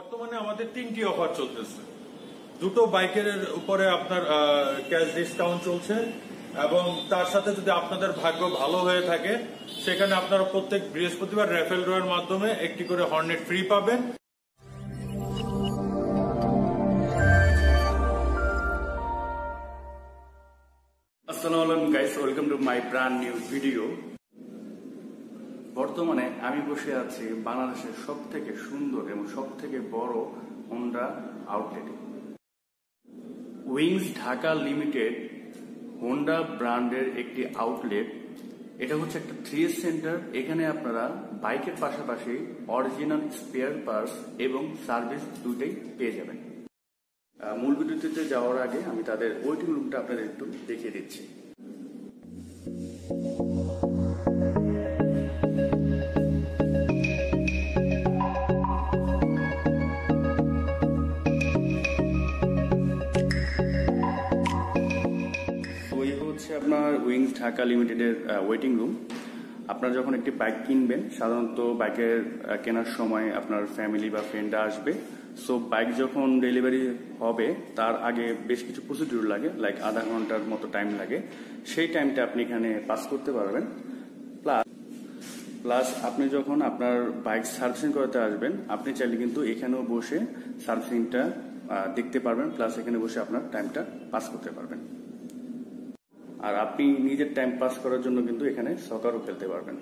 বর্তমানে আমাদের 3টি অফার চলতেছে। দুটো বাইকের উপরে আপনার ক্যাশ ডিসকাউন্ট চলছে এবং তার সাথে যদি আপনাদের ভাগ্য ভালো হয়ে থাকে সেখানে আপনারা প্রত্যেক বৃহস্পতিবার র্যাফেল ড্রয়ের মাধ্যমে একটি করে হর্নেট ফ্রি পাবেন। আসসালামু আলাইকুম guys, welcome to my brand new video. বর্তমানে আমি বসে আছি বাংলাদেশের সব থেকে সুন্দর এবং সব থেকে বড় হোন্ডা আউটলেটে। উইংস ঢাকা লিমিটেড হোন্ডা ব্র্যান্ডের একটি আউটলেট। এটা হচ্ছে একটা 3S সেন্টার। এখানে আপনারা বাইকের পাশাপাশি অরিজিনাল স্পেয়ার পার্টস এবং সার্ভিস দুটোই পেয়ে যাবেন। মূল ভিডিওতে যাওয়ার আগে আমি তাদের ওয়েটিং রুমটা আপনাদের একটু দেখিয়ে দিচ্ছি। আপনার উইংস ঢাকা লিমিটেডের ওয়েটিং রুম। আপনারা যখন একটি বাইক কিনবেন, সাধারণত বাইকের কেনার সময় আপনার ফ্যামিলি বা ফ্রেন্ডরা আসবে। সো বাইক যখন ডেলিভারি হবে তার আগে বেশ কিছু প্রসিডিউর লাগে, লাইক আধা ঘন্টার মতো টাইম লাগে। সেই টাইমটা আপনি এখানে পাস করতে পারবেন। প্লাস আপনি যখন আপনার বাইক সার্ভিসিং করতে আসবেন, আপনি চাইলে কিন্তু এখানেও বসে সার্ভিসিংটা দেখতে পারবেন, প্লাস এখানে বসে আপনার টাইমটা পাস করতে পারবেন। আর আপনি নিজের টাইম পাস করার জন্য কিন্তু এখানে সকারও খেলতে পারবেন।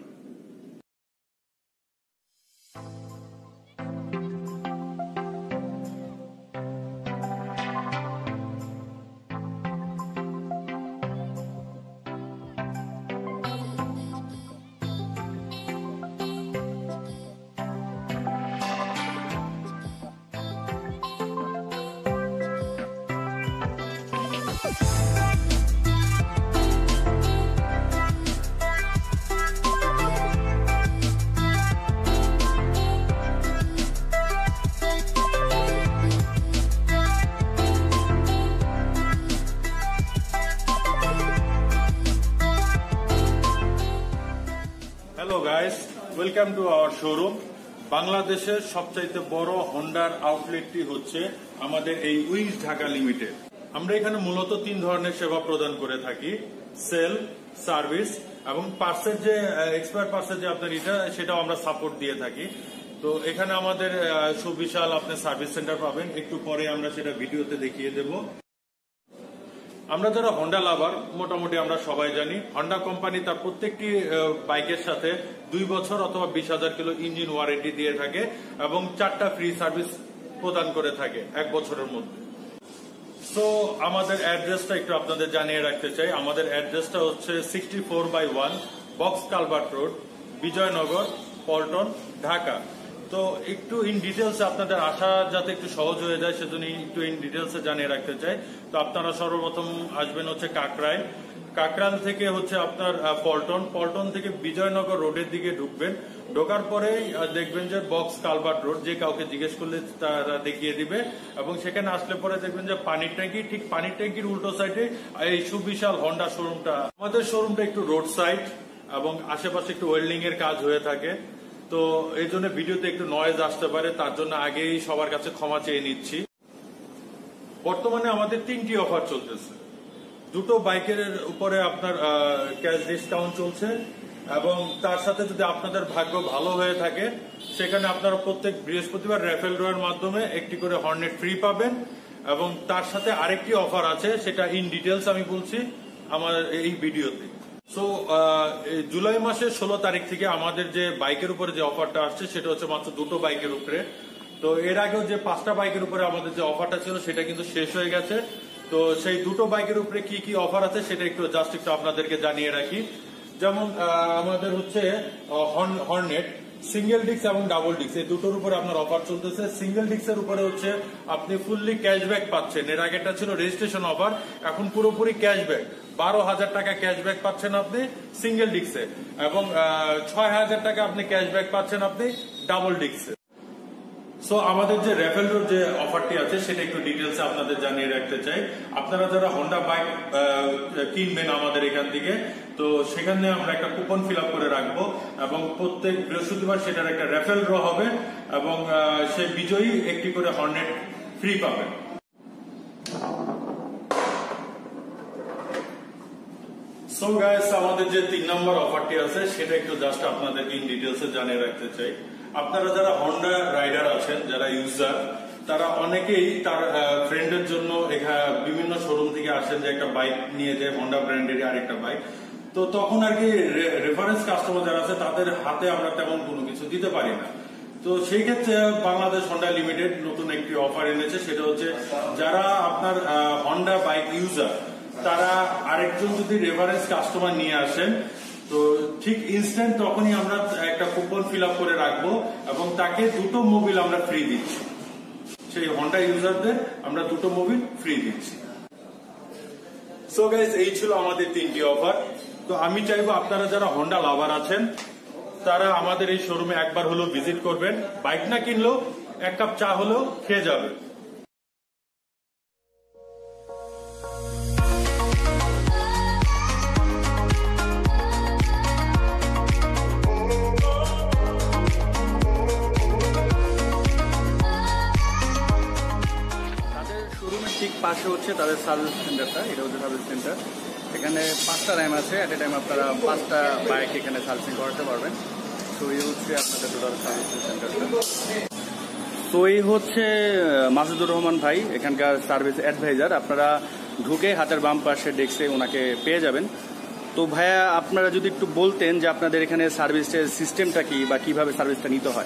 Hello guys, welcome to our showroom. বাংলাদেশের সবচাইতে বড় হোন্ডার আউটলেটটি হচ্ছে আমাদের এই উইংস ঢাকা লিমিটেড। আমরা এখানে মূলত 3 ধরনের সেবা প্রদান করে থাকি: সেল, সার্ভিস এবং পার্সের যে এক্সপায়ার পার্সের যে আপনার সেটাও আমরা সাপোর্ট দিয়ে থাকি। তো এখানে আমাদের সুবিশাল আপনি সার্ভিস সেন্টার পাবেন, একটু পরে আমরা সেটা ভিডিওতে দেখিয়ে দেব। আমরা যারা হোন্ডা লাভার মোটামুটি আমরা সবাই জানি হোন্ডা কোম্পানি তার প্রত্যেকটি বাইকের সাথে 2 বছর অথবা 20,000 কিলো ইঞ্জিন ওয়ারেন্টি দিয়ে থাকে এবং 4টা ফ্রি সার্ভিস প্রদান করে থাকে 1 বছরের মধ্যে। সো আমাদের অ্যাড্রেসটা একটু আপনাদের জানিয়ে রাখতে চাই। আমাদের অ্যাড্রেসটা হচ্ছে 64/1 box culvert road, Bijoynagar, Paltan, Dhaka. তো একটু ইন ডিটেলস আপনাদের আসা যাতে একটু সহজ হয়ে যায় সেজন্য একটু ইন ডিটেলসে জানিয়ে রাখতে চাই। তো আপনারা সর্বপ্রথম আসবেন হচ্ছে কাকরাইল থেকে হচ্ছে আপনার পল্টন থেকে বিজয়নগর রোডের দিকে ঢুকবেন। ঢোকার পরেই দেখবেন যে বক্স কালভার্ট রোড, যে কাউকে জিজ্ঞেস করলে তারা দেখিয়ে দিবে এবং সেখানে আসলে পরে দেখবেন যে পানির ট্যাঙ্কি, ঠিক পানির ট্যাঙ্কির উল্টো সাইডে এই সুবিশাল হোন্ডা শোরুমটা। আমাদের শোরুমটা একটু রোড সাইড এবং আশেপাশে একটু ওয়েল্ডিং এর কাজ হয়ে থাকে। তো এই জন্য ভিডিওতে একটু নয়েজ আসতে পারে, তার জন্য আগেই সবার কাছে ক্ষমা চেয়ে নিচ্ছি। বর্তমানে আমাদের 3টি অফার চলতেছে। দুটো বাইকের উপরে আপনার ক্যাশ ডিসকাউন্ট চলছে এবং তার সাথে যদি আপনাদের ভাগ্য ভালো হয়ে থাকে সেখানে আপনারা প্রত্যেক বৃহস্পতিবার র্যাফেল ড্রয়ের মাধ্যমে একটি করে হর্নেট ফ্রি পাবেন এবং তার সাথে আরেকটি অফার আছে, সেটা ইন ডিটেলস আমি বলছি আমার এই ভিডিওতে। সো জুলাই মাসের 16 তারিখ থেকে আমাদের যে বাইকের উপরে যে অফারটা আসছে সেটা হচ্ছে মাত্র 2টো বাইকের উপরে। তো এর আগেও যে 5টা বাইকের উপরে আমাদের যে অফারটা ছিল সেটা কিন্তু শেষ হয়ে গেছে। তো সেই 2টো বাইকের উপরে কি কি অফার আছে সেটা একটু আপনাদেরকে জানিয়ে রাখি। যেমন আমাদের হচ্ছে হর্নেট সিঙ্গেল ডিস্ক এবং ডাবল ডিস্ক, এই দুটোর উপরে আপনার অফার চলতেছে। সিঙ্গেল ডিস্কের উপরে হচ্ছে আপনি ফুললি ক্যাশব্যাক পাচ্ছেন। এর আগেটা ছিল রেজিস্ট্রেশন অফার, এখন পুরোপুরি ক্যাশব্যাক। 12,000 টাকা ক্যাশব্যাক পাচ্ছেন আপনি সিঙ্গেল ডিস্কে এবং 6,000 টাকা আপনি ক্যাশব্যাক পাচ্ছেন আপনি ডাবল ডিস্কে। সো আমাদের যে র্যাফেল ড্র যে অফারটি আছে সেটা একটু ডিটেলসে আপনাদের জানিয়ে রাখতে চাই। আপনারা যারা হোন্ডা বাইক কিনবেন আমাদের এখান থেকে, তো সেখানে আমরা একটা কুপন ফিল আপ করে রাখবো এবং প্রত্যেক বৃহস্পতিবার সেটার একটা রেফেল ড্র হবে এবং সে বিজয়ী একটি করে হর্নেট ফ্রি পাবে। সো গাইস, আমাদের যে 3 নম্বর অফারটি আছে সেটা একটু জাস্ট আপনাদেরকে ইন ডিটেলসে জানিয়ে রাখতে চাই। আপনারা যারা হন্ডা রাইডার আছেন, যারা ইউজার, তারা অনেকেই তার ফ্রেন্ডের জন্য বিভিন্ন শোরুম থেকে আসেন যে একটা বাইক নিয়ে যায়, হন্ডা ব্র্যান্ডের আরেকটা বাইক। তো তখন আর কি রেফারেন্স কাস্টমার যারা আছে তাদের হাতে আমরা তেমন কোনো কিছু দিতে পারি না। তো সেই ক্ষেত্রে বাংলাদেশ হন্ডা লিমিটেড নতুন একটি অফার এনেছে, সেটা হচ্ছে যারা আপনার হন্ডা বাইক ইউজার তারা আরেকজন যদি রেফারেন্স কাস্টমার নিয়ে আসেন, তো ঠিক ইনস্ট্যান্ট তখনই আমরা একটা কুপন ফিল আপ করে রাখবো এবং তাকে 2টো মোবিল আমরা ফ্রি দিচ্ছি। সেই হন্ডা ইউজারদের আমরা 2টো মোবিল ফ্রি দিচ্ছি। সো গাইস, এই ছিল আমাদের 3টি অফার। তো আমি চাইবো আপনারা যারা হন্ডা লাভার আছেন তারা আমাদের এই শোরুমে একবার হলেও ভিজিট করবেন। বাইক না কিনলেও 1 কাপ চা হলেও খেয়ে যাবে। ঠিক পাশে হচ্ছে তাদের সার্ভিস সেন্টারটা, এটা হচ্ছে সার্ভিস সেন্টার। এখানে 5টা র্যাম আছে, এট এ টাইম আপনারা 5টা বাইক এখানে সার্ভিসিং করাতে পারবেন। তো এই হচ্ছে আপনাদের টোটাল সার্ভিসিং সেন্টারটা। তো এই হচ্ছে মাসুদুর রহমান ভাই, এখানকার সার্ভিস অ্যাডভাইজার। আপনারা ঢুকে হাতের বাম পাশে ডেস্কে ওনাকে পেয়ে যাবেন। তো ভাইয়া, আপনারা যদি একটু বলতেন যে আপনাদের এখানে সার্ভিসের সিস্টেমটা কি বা কিভাবে সার্ভিসটা নিতে হয়।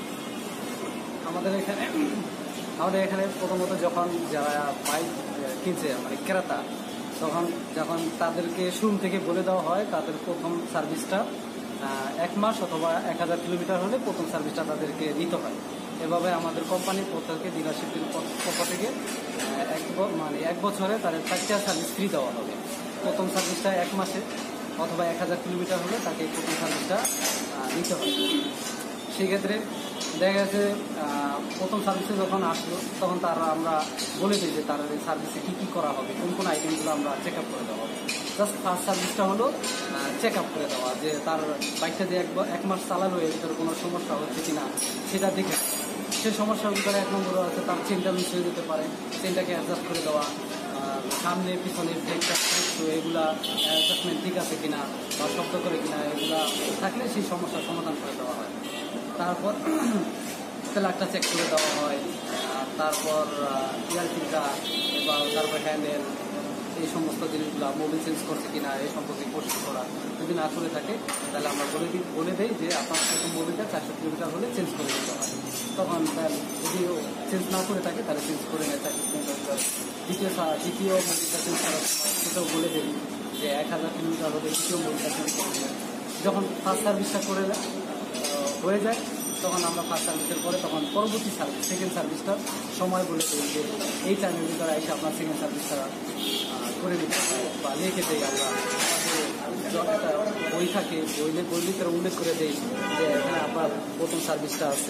আমাদের এখানে প্রথমত যখন যারা বাইক কিনছে মানে ক্রেতা, তখন যখন তাদেরকে শোরুম থেকে বলে দেওয়া হয় তাদের প্রথম সার্ভিসটা 1 মাস অথবা 1000 কিলোমিটার হলে প্রথম সার্ভিসটা তাদেরকে দিতে হয়। এভাবে আমাদের কোম্পানির প্রত্যেককে ডিলারশিপের পক্ষ থেকে 1 বছরে তাদের 4টা সার্ভিস ফ্রি দেওয়া হবে। প্রথম সার্ভিসটা 1 মাসে অথবা 1000 কিলোমিটার হলে তাকে প্রথম সার্ভিসটা দিতে হবে। সেক্ষেত্রে দেখা গেছে প্রথম সার্ভিসে যখন আসলো তখন আমরা বলে দিই যে তার এই সার্ভিসে কী কী করা হবে, কোন কোন আইটেমগুলো আমরা চেক আপ করে দেওয়া হবে। জাস্ট ফার্স্ট সার্ভিসটা হলো চেক আপ করে দেওয়া, যে তার বাইকটা যে 1 মাস চালালো এর ভিতরে কোনো সমস্যা হচ্ছে কিনা সেটা দেখে। সেই সমস্যার ভিতরে 1 নম্বর আছে তার চেনটা মিস হয়ে যেতে পারে, চেনটাকে অ্যাডজাস্ট করে দেওয়া, সামনে পিছনে ব্রেকটা এগুলা অ্যাডজাস্টমেন্ট ঠিক আছে কিনা বা শব্দ করে কিনা, এগুলা থাকলে সেই সমস্যার সমাধান করে দেওয়া হয়। তারপর প্লাগটা চেক করে দেওয়া হয়, তারপর ইয়ার ফিল্টার বা তারপর হ্যান্ডেল, এই সমস্ত জিনিসগুলো মোবিল চেঞ্জ করছে কিনা এই সম্পর্কে প্রশ্ন করা। যদি না করে থাকে তাহলে আমরা বলে দিই যে আপনার প্রথম মোবিলটা 400 কিলোমিটার হলে চেঞ্জ করে দিতে হয়। তখন যদি চেঞ্জ না করে থাকে তাহলে চেঞ্জ করে নেয় 400 কিলোমিটার। দ্বিতীয় মোবিলটা চেঞ্জ করার সময় সেটাও বলে দিই যে 1000 কিলোমিটার হলে দ্বিতীয় মোবিলটা চেঞ্জ করে নেয়। যখন ফার্স্ট সার্ভিসটা করে হয়ে যায় তখন আমরা ফার্স্ট সার্ভিসের পরে তখন পরবর্তী সার্ভিস সেকেন্ড সার্ভিসটার সময় বলে দিই যে এই টাইমের ভিতরে এসে আপনার সেকেন্ড সার্ভিসটা করে নিতে হয় বা লিখে দিই। আমরা একটা বই থাকে, বই ভিতরে উল্লেখ করে দিই যে এখানে আপনার প্রথম সার্ভিসটা আছে।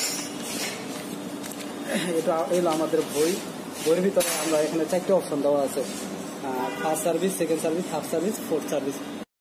এটা এলো আমাদের বইয়ের ভিতরে আমরা এখানে 4টে অপশন দেওয়া আছে, first service, second service, third service, fourth service.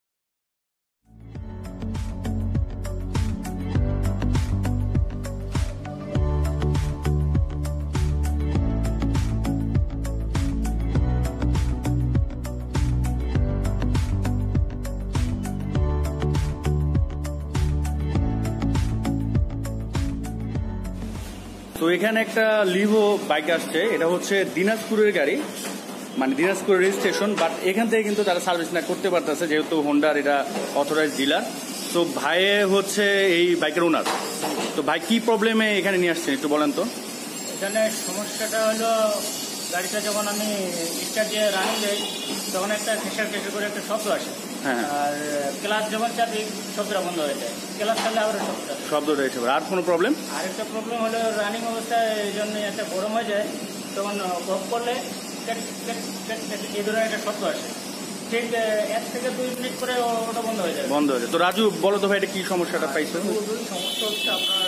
তো এখানে একটা লিভো বাইক আসছে, এটা হচ্ছে দিনাজপুরের গাড়ি, মানে দিনাজপুর রেজিস্ট্রেশন, বাট এখান থেকে কিন্তু তারা সার্ভিস না করতে পারতেছে যেহেতু হোন্ডার এটা অথরাইজ ডিলার। তো ভাইয়ে হচ্ছে এই বাইকের ওনার। তো ভাই কি প্রবলেমে এখানে নিয়ে আসছেন একটু বলেন তো। এখানে সমস্যাটা হলো গাড়িটা যখন আমি স্টার্ট দিয়ে রানিং যাই তখন একটা খেসার করে একটা শব্দ আসে, আর ক্লাস যখন চাপি শব্দটা বন্ধ হয়ে যায়, ক্লাস চালে আবার শব্দটা এসে। আর কোনো প্রবলেম? আরেকটা প্রবলেম হলো রানিং অবস্থায় এই জন্য একটা গরম হয়ে যায়, তখন অফ করলে এই ধরনের একটা শব্দ আসে, ঠিক 1 থেকে 2 মিনিট পরে ওটা বন্ধ হয়ে যায়। তো রাজু বলো তো ভাই, এটা কি সমস্যাটা পাইছো? সমস্যা হচ্ছে আপনার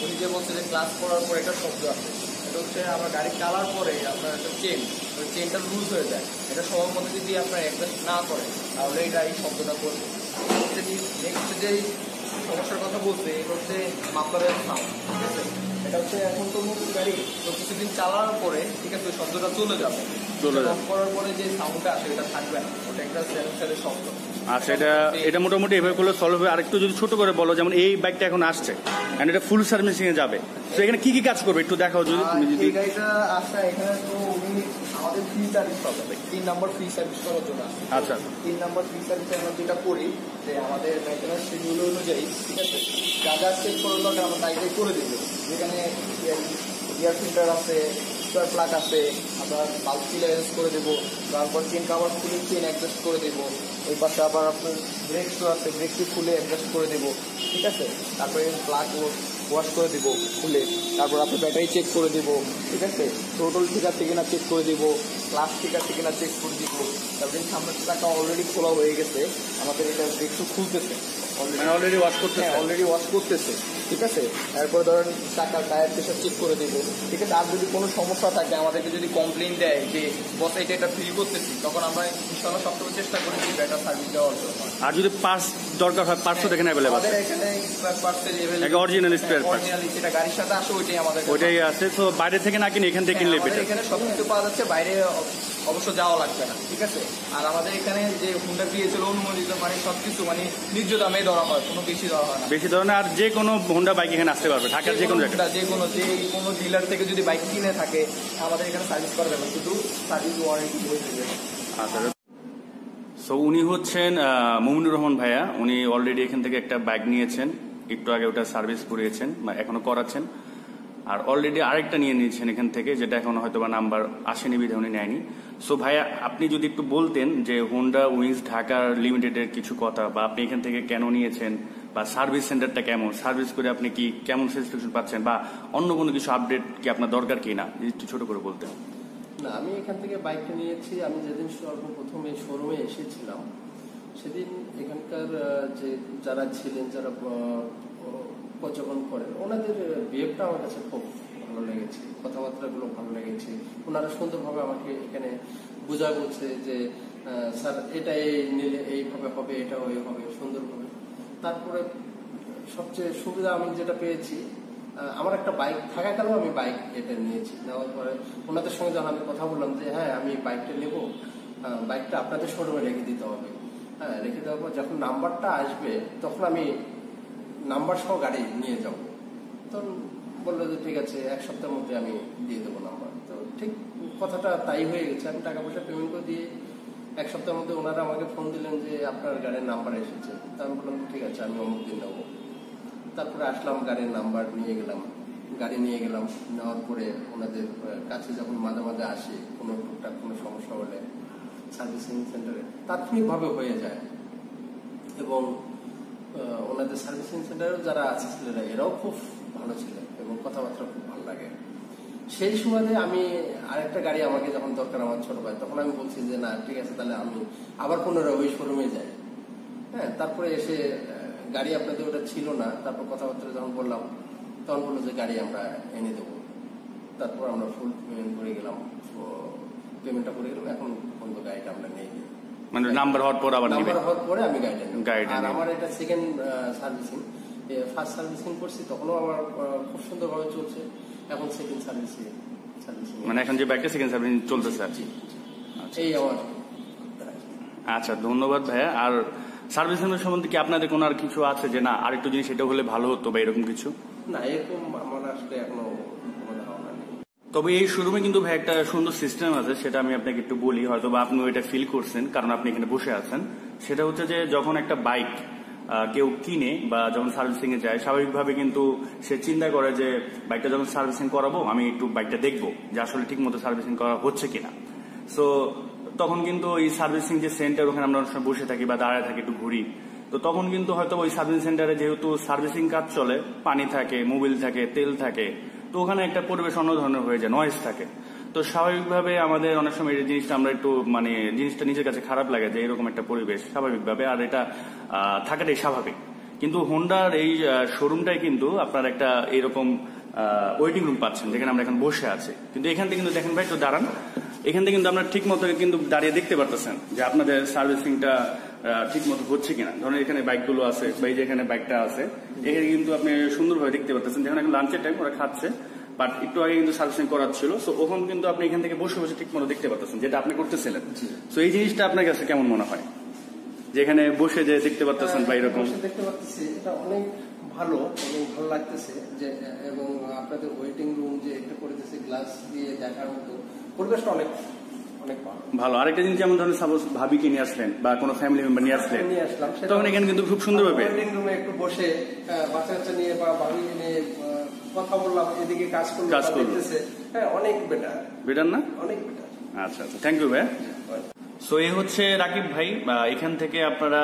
উনি যে বলছে যে ক্লাস করার পরে একটা শব্দ আছে, এটা হচ্ছে আমার গাড়ি চালার পরে আপনার একটা চেন, ওই চেনটা লুজ হয়ে যায়। এটা সময় মতো যদি আপনার অ্যাডজাস্ট না করে তাহলে এটা এই শব্দটা করবে। নেক্সট যে সমস্যার কথা বলতে এটা হচ্ছে মাফলারের সাউন্ড, ঠিক আছে? এটা হচ্ছে এখন তো নতুন গাড়ি, তো কিছুদিন চালানোর পরে ঠিক আছে ওই শব্দটা চলে যাবে, অফ করার পরে যে সাউন্ডটা আসে এটা থাকবে না, ওটা একটা সেন্সারের শব্দ। আচ্ছা, এটা মোটামুটি এভাবে করলে সলভ হবে। আরেকটু যদি ছোট করে বলো, যেমন এই বাইকটা এখন আসছে এন্ড এটা ফুল সার্ভিসিং এ যাবে, তো এখানে কি কি কাজ করবে একটু দেখাও যদি তুমি। যদি এই গাড়িটা আসছে এখানে তো উনি আমাদের ফ্রি সার্ভিস পাবে, 3 নম্বর ফ্রি সার্ভিস করার জন্য। আচ্ছা, 3 নম্বর ফ্রি সার্ভিস আমরা যেটা করি যে আমাদের মেইনটেন্যান্স শিডিউল অনুযায়ী ঠিক আছে যা যা চেক করার দরকার আমরা তাই করে দিব। যেখানে এয়ার ফিল্টার আছে, স্পার প্লাগ আছে, আমরা বাল্ব ক্লিয়ারেন্স করে দেবো, তারপর চেন কাভার খুলে চেন অ্যাডজাস্ট করে দেবো। এই পাশে আবার আপনার ব্রেক শু আছে, ব্রেক শু খুলে অ্যাডজাস্ট করে দেবো, ঠিক আছে? তারপরে প্লাগ ওয়াশ করে দেবো খুলে, তারপর আপনার ব্যাটারি চেক করে দেবো, ঠিক আছে? টোটাল ঠিক আছে কিনা চেক করে দেবো, ক্লাস ঠিক আছে কিনা চেক করে দিব। তারপরে সামনের চাকা অলরেডি খোলা হয়ে গেছে, আমাদের এটা ব্রেক শু খুলতেছে, অলরেডি ওয়াশ করতে, অলরেডি ওয়াশ করতেছে, ঠিক আছে? এরপর ধরেন চাকার টায়ার প্রেশার চেক করে দেবো, ঠিক আছে? আর যদি কোনো সমস্যা থাকে আমাদেরকে যদি কমপ্লেন দেয় যে বস এটা ফিল করতেছি, তখন আমরা ইনশাল্লাহ সবসময় চেষ্টা করি যে বেটার সার্ভিস দেওয়ার জন্য। আর যদি পার্টস দরকার হয় পার্টসও এখানে অ্যাভেলেবল আছে, আমাদের এখানে স্পেয়ার পার্টসের একটা অরিজিনাল স্পেয়ার পার্টস, অরিজিনালি যেটা গাড়ির সাথে আসে ওইটাই আমাদের ওইটাই আছে। তো বাইরে থেকে না কিনে এখান থেকে কিনলে বেটার। এখানে সবকিছু পাওয়া যাচ্ছে, বাইরে অবশ্য যাওয়া লাগবে না, ঠিক আছে? আর আমাদের এখানে যে হুন্ডা দিয়েছিল অনুমোদিত মানে সবকিছু মানে ন্যায্য দামে ধরা হয়, কোনো বেশি দেওয়া হয় না, বেশি ধরনের। আর যে কোনো হোন্ডা বাইক এখানে আসতে পারবে, ঢাকার যে কোনো জায়গায়, যে কোনো ডিলার থেকে যদি বাইক কিনে থাকে আমাদের এখানে সার্ভিস করা যাবে, শুধু সার্ভিস ওয়ারেন্টি বলে দেবে। আচ্ছা, সো উনি হচ্ছেন মুমিনুর রহমান ভাইয়া। উনি অলরেডি এখান থেকে একটা বাইক নিয়েছেন, একটু আগে ওটা সার্ভিস করিয়েছেন বা এখনো করাচ্ছেন, আর অলরেডি আরেকটা নিয়ে নিয়েছেন এখান থেকে, যেটা এখন হয়তো বা নাম্বার আসেনি বিধে উনি নেয়নি। সো ভাইয়া, আপনি যদি একটু বলতেন যে হোন্ডা উইংস ঢাকা লিমিটেডের কিছু কথা, বা আপনি এখান থেকে কেন নিয়েছেন, বা সার্ভিস সেন্টারটা কেমন, সার্ভিস করে আপনি কি কেমন স্যাটিসফ্যাকশন পাচ্ছেন, বা অন্য কোনো কিছু আপডেট কি আপনার দরকার কি না, একটু ছোট করে বলতেন। না, আমি এখান থেকে বাইকটা নিয়েছি। আমি যেদিন সর্বপ্রথম এই শোরুমে এসেছিলাম সেদিন এখানকার যে যারা ছিলেন, যারা উপস্থাপন করেন, ওনাদের বিহেভটা আমার কাছে খুব ভালো লেগেছে, কথাবার্তাগুলো ভালো লেগেছে। ওনারা সুন্দরভাবে আমাকে এখানে বোঝা বলছে যে স্যার এটা এই নিলে এইভাবে হবে, এটা ওই হবে, সুন্দরভাবে। তারপরে সবচেয়ে সুবিধা আমি যেটা পেয়েছি, আমার একটা বাইক থাকাকালেও আমি বাইক এটা নিয়েছি। নেওয়ার পরে ওনাদের সঙ্গে যখন আমি কথা বললাম যে হ্যাঁ আমি বাইকটা নেবো, বাইকটা আপনাদের শোরুমে রেখে দিতে হবে। হ্যাঁ, রেখে দেওয়ার পর যখন নাম্বারটা আসবে তখন আমি নাম্বার সহ গাড়ি নিয়ে যাব। তখন বললো যে ঠিক আছে, 1 সপ্তাহের মধ্যে আমি দিয়ে দেবো নাম্বার। তো ঠিক কথাটা তাই হয়ে গেছে। আমি টাকা পয়সা পেমেন্ট করে দিয়ে 1 সপ্তাহের মধ্যে ওনারা আমাকে ফোন দিলেন যে আপনার গাড়ির নাম্বার এসেছে। তা আমি বললাম ঠিক আছে, আমি অমুক দিন নেবো। তারপরে আসলাম, গাড়ির নাম্বার নিয়ে গেলাম, গাড়ি নিয়ে গেলাম। নেওয়ার পরে ওনাদের কাছে যখন মাঝে মাঝে আসি কোনো টুকটাক কোনো সমস্যা হলে সার্ভিসিং সেন্টারে তাৎক্ষণিকভাবে হয়ে যায়। এবং ওনাদের সার্ভিসিং সেন্টারেও যারা আছে ছেলেরা, এরাও খুব ভালো ছিল এবং কথাবার্তা খুব ভালো লাগে। সেই সময় আমি আরেকটা গাড়ি আমাকে যখন দরকার আমার ছোট ভাই, তখন আমি বলছি যে না ঠিক আছে, তাহলে আমি আবার পুনরায় ওই শোরুমে যাই। হ্যাঁ, তারপরে এসে গাড়ি আপনাদের ওটা ছিল না, তারপর কথাবার্তা যখন বললাম তখন বললো যে গাড়ি আমরা এনে দেবো। তারপর আমরা ফুল পেমেন্ট করে গেলাম, পেমেন্টটা করে গেলাম। এখন পর্যন্ত গাড়িটা আমরা নিয়ে গেলাম, মানে নাম্বার হওয়ার পর আবার নাম্বার হওয়ার পরে আমি গাড়িটা নিই। গাড়িটা আর আমার এটা সেকেন্ড সার্ভিসিং। ফার্স্ট সার্ভিসিং করছি তখনও আমার খুব সুন্দরভাবে চলছে। এখন সেকেন্ড সার্ভিসিং, মানে এখন যে বাইকটা সেকেন্ড সার্ভিসিং চলতেছে আর কি। এই আমার। আচ্ছা, ধন্যবাদ ভাইয়া। আর সার্ভিসিং সম্বন্ধে কি আপনাদের কোনো আর কিছু আছে যে না আরেকটু জিনিস এটা হলে ভালো হতো বা এরকম কিছু? না, এরকম আমার আসলে এখনো কোনো ধারণা নেই। তবে এই শোরুমে কিন্তু ভাই একটা সুন্দর সিস্টেম আছে, সেটা আমি আপনাকে একটু বলি, হয়তো বা আপনি এটা ফিল করছেন কারণ আপনি এখানে বসে আছেন। সেটা হচ্ছে যে যখন একটা বাইক কেউ কিনে বা যখন সার্ভিসিং এ যায়, স্বাভাবিকভাবে কিন্তু সে চিন্তা করে যে বাইকটা যখন সার্ভিসিং করাবো আমি একটু বাইকটা দেখবো যে আসলে ঠিক মতো সার্ভিসিং করা হচ্ছে কিনা। সো তখন কিন্তু ওই সার্ভিসিং যে সেন্টার, ওখানে আমরা অনেক সময় বসে থাকি বা দাঁড়ায় থাকি, একটু ঘুরি, তো তখন কিন্তু হয়তো ওই সার্ভিসিং সেন্টারে যেহেতু সার্ভিসিং কাজ চলে, পানি থাকে, মোবিল থাকে, তেল থাকে, তো ওখানে একটা পরিবেশ অন্য ধরনের হয়ে যায়, নয়েজ থাকে। তো স্বাভাবিকভাবে আমাদের অনেক সময় এই জিনিসটা আমরা একটু মানে জিনিসটা নিজের কাছে খারাপ লাগে যে এরকম একটা পরিবেশ স্বাভাবিকভাবে, আর এটা থাকাটাই স্বাভাবিক। কিন্তু হোন্ডার এই শোরুমটাই কিন্তু আপনার একটা এরকম ওয়েটিং রুম পাচ্ছেন, যেখানে আমরা এখন বসে আছি। কিন্তু এখান থেকে কিন্তু দেখেন ভাই, একটু দাঁড়ান, এখান থেকে কিন্তু আপনার ঠিক মতো কিন্তু দাঁড়িয়ে দেখতে পারতেছেন যে আপনাদের সার্ভিসিংটা ঠিক মতো হচ্ছে কিনা। ধরেন এখানে বাইকগুলো আছে বা এই যে এখানে বাইকটা আছে, এখানে কিন্তু আপনি সুন্দরভাবে দেখতে পারতেছেন। যেখানে এখন লাঞ্চের টাইম ওরা খাচ্ছে, বাট একটু আগে কিন্তু সার্ভিসিং করার ছিল, সো ওখান কিন্তু আপনি এখান থেকে বসে বসে ঠিক মতো দেখতে পারতেছেন যেটা আপনি করতেছিলেন। সো এই জিনিসটা আপনার কাছে কেমন মনে হয়, যেখানে বসে যে দেখতে পারতেছেন বা এরকম? দেখতে পাচ্ছি এটা অনেক ভালো এবং ভালো লাগতেছে যে, এবং আপনাদের ওয়েটিং রুম যে একটা করেছে গ্লাস দিয়ে দেখার মতো পরিবেশটা অনেক অনেক ভালো। আরেকটা জিনিস, যেমন ধরেন সাপোজ ভাবিকে নিয়ে আসলেন বা কোনো ফ্যামিলি মেম্বার নিয়ে আসলেন, তখন এখানে কিন্তু খুব সুন্দরভাবে ওয়েটিং রুমে একটু বসে বাচ্চা কাচ্চা নিয়ে বা ভাবি নিয়ে কথা বললাম, এদিকে কাজ করতেছে, হ্যাঁ অনেক বেটার না, অনেক বেটার। আচ্ছা আচ্ছা, থ্যাংক ইউ ভাই। সো এ হচ্ছে রাকিব ভাই। এখান থেকে আপনারা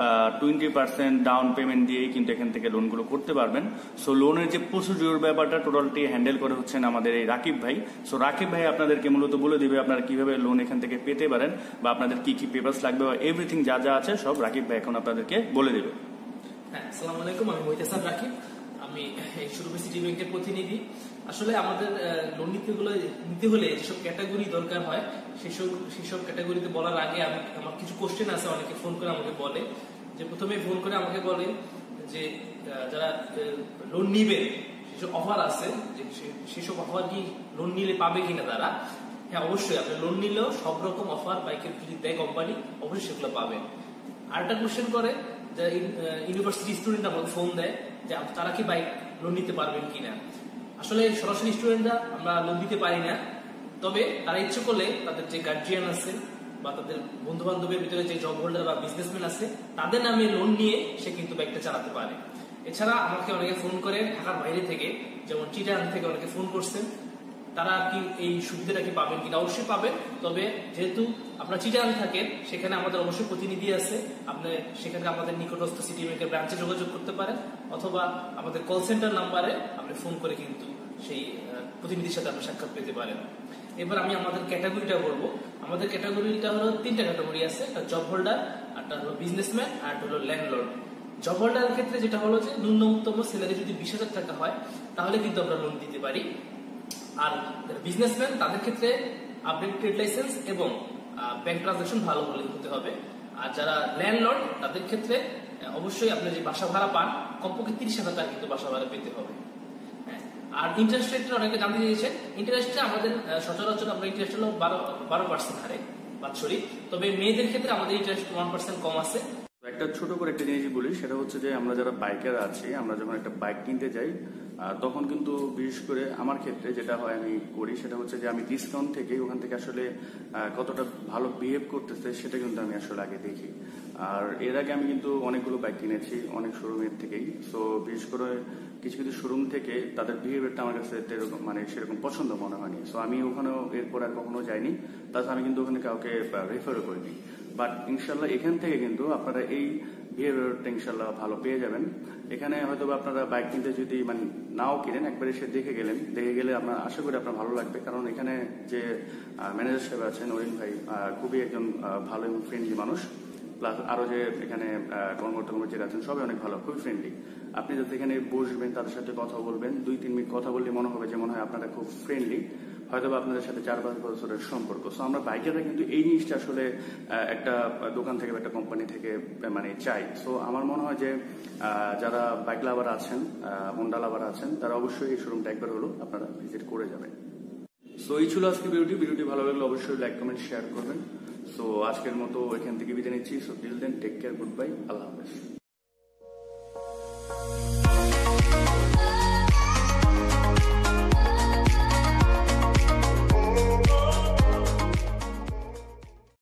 20% ডাউন পেমেন্ট দিয়েই কিন্তু এখান থেকে লোনগুলো করতে পারবেন। সো লোনের যে প্রসিডিউর ব্যাপারটা টোটালটি হ্যান্ডেল করে হচ্ছেন আমাদের এই রাকিব ভাই। সো রাকিব ভাই আপনাদেরকে মূলত বলে দিবে আপনারা কিভাবে লোন এখান থেকে পেতে পারেন বা আপনাদের কি কি পেপারস লাগবে বা এভরিথিং যা যা আছে সব রাকিব ভাই এখন আপনাদেরকে বলে দেবে। হ্যাঁ, আসসালামু আলাইকুম, আমি মহিতাসান রাকিব, আমি এই শুরুবে সিটি ব্যাংকের প্রতিনিধি। আসলে আমাদের লোন নিতে হলে যেসব ক্যাটাগরি দরকার হয় সেসব ক্যাটাগরিতে বলার আগে আমার কিছু কোশ্চেন আছে। অনেকে ফোন করে আমাকে বলে যে, প্রথমে ফোন করে আমাকে বলে যে যারা লোন নিবে সেসব অফার আছে, যে সেসব অফার কি লোন নিলে পাবে কিনা তারা। হ্যাঁ, অবশ্যই আপনি লোন নিলেও সব রকম অফার বাইকের যদি দেয় কোম্পানি, অবশ্যই সেগুলো পাবেন। আরেকটা কোশ্চেন করে যারা ইউনিভার্সিটি স্টুডেন্ট আমাকে ফোন দেয় যে তারা কি বাইক লোন নিতে পারবেন কিনা। আসলে সরাসরি স্টুডেন্টরা আমরা লোন দিতে পারি না, তবে তারা ইচ্ছে করলে তাদের যে গার্জিয়ান আছে বা তাদের বন্ধু বান্ধবের ভিতরে যে জব হোল্ডার বা বিজনেসম্যান আছে তাদের নামে লোন নিয়ে সে কিন্তু বাইকটা চালাতে পারে। এছাড়া আমাকে অনেকে ফোন করে ঢাকার বাইরে থেকে, যেমন চিটাগাং থেকে অনেকে ফোন করছেন, তারা কি এই সুবিধাটা কি পাবেন কিনা। অবশ্যই পাবেন, তবে যেহেতু আপনার চিটাগাং থাকেন সেখানে আমাদের অবশ্যই প্রতিনিধি আছে, আপনি সেখানে আমাদের নিকটস্থ সিটি ব্যাংকের ব্রাঞ্চে যোগাযোগ করতে পারেন, অথবা আমাদের কল সেন্টার নাম্বারে আপনি ফোন করে কিন্তু সেই প্রতিনিধির সাথে আপনি সাক্ষাৎ পেতে পারেন। এবার আমি আমাদের ক্যাটাগরিটা বলবো। আমাদের ক্যাটাগরিটা হলো 3টা ক্যাটাগরি আছে, একটা জব হোল্ডার, একটা হলো বিজনেসম্যান, আর একটা হলো ল্যান্ডলর্ড। জব হোল্ডারের ক্ষেত্রে যেটা হলো যে ন্যূনতম স্যালারি যদি 20,000 টাকা হয় তাহলে কিন্তু আমরা লোন দিতে পারি। আর বিজনেসম্যান তাদের ক্ষেত্রে আপডেট ট্রেড লাইসেন্স এবং ব্যাংক ট্রানজাকশন ভালো হতে হবে। আর যারা ল্যান্ডলর্ড তাদের ক্ষেত্রে অবশ্যই আপনি যে বাসা ভাড়া পান কমপক্ষে 30,000 টাকা কিন্তু বাসা ভাড়া পেতে হবে। আর ইন্টারেস্ট রেটটা অনেকে জানতে চেয়েছেন। ইন্টারেস্টটা আমাদের সচরাচর আমরা ইন্টারেস্ট হলো 12% হারে বাৎসরিক, তবে মেয়েদের ক্ষেত্রে আমাদের ইন্টারেস্ট 1% কম আছে। একটা ছোট করে একটা জিনিস বলি, সেটা হচ্ছে যে আমরা যারা বাইকার আছি, আমরা যখন একটা বাইক কিনতে যাই তখন কিন্তু বিশেষ করে আমার ক্ষেত্রে যেটা হয় আমি করি সেটা হচ্ছে যে আমি ডিসকাউন্ট থেকে ওখান থেকে আসলে কতটা ভালো বিহেভ করতেছে সেটা কিন্তু আমি আসলে আগে দেখি। আর এর আগে আমি কিন্তু অনেকগুলো বাইক কিনেছি অনেক শোরুমের থেকেই। সো বিশেষ করে কিছু কিছু শোরুম থেকে তাদের বিহেভিয়ারটা আমার কাছে সেরকম পছন্দ মনে হয়নি। সো আমি ওখানেও এরপর আর কখনো যাইনি, তাছাড়া আমি কিন্তু ওখানে কাউকে রেফারও করিনি। বাট ইনশাল্লাহ এখান থেকে কিন্তু আপনারা এই বিহেভিয়ারটা ইনশাল্লাহ ভালো পেয়ে যাবেন। এখানে হয়তো আপনারা বাইক কিনতে যদি নাও কিনেন, একবার এসে দেখে গেলে আপনার আশা করি আপনার ভালো লাগবে। কারণ এখানে যে ম্যানেজার সাহেব আছেন অরিন ভাই, খুবই একজন ভালো এবং ফ্রেন্ডলি মানুষ। প্লাস আরো যে এখানে কর্মকর্তা আছেন সবাই অনেক ভালো, খুবই ফ্রেন্ডলি। আপনি যাতে এখানে বসবেন, তাদের সাথে কথা বলবেন, 2-3 মিনিট কথা বললে মনে হয় আপনারা খুব ফ্রেন্ডলি, হয়তো আপনাদের সাথে 4-5 বছরের সম্পর্ক। সো আমরা বাইকাররা কিন্তু এই জিনিসটা আসলে একটা দোকান থেকে বা একটা কোম্পানি থেকে চাই। সো আমার মনে হয় যে যারা বাইক লাভার আছেন, হোন্ডা লাভার আছেন, তারা অবশ্যই এই শোরুমটা একবার হলো আপনারা ভিজিট করে যাবেন। সো এই ছিল আজকে ভিডিওটি ভালো লাগলে অবশ্যই লাইক কমেন্ট শেয়ার করবেন। সো আজকের মতো এখান থেকে বিদায় নিচ্ছি। So till then take care, good bye, আল্লাহ হাফেজ।